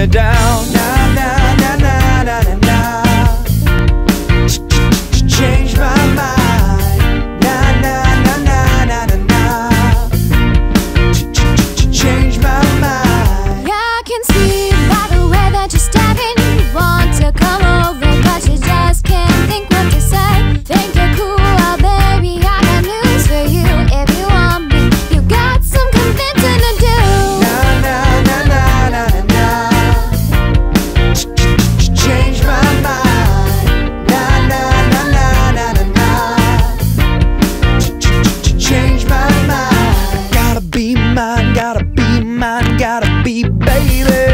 me down. Nah, nah, nah, nah, nah, nah, nah. Change my mind. Nah, nah, nah, nah, nah, nah, nah. Change my mind. Yeah, I can see by the way that you're staring. You want to come over, but you just can't think what to say. Think you're cool, oh baby, I got news for you. If you want me, you got some convincing to do. Nah, nah, nah, nah, nah, nah, nah. Change my mind. Nah, nah, nah, nah, nah, nah, nah. Change my mind. Gotta be mine, gotta be mine, gotta be baby.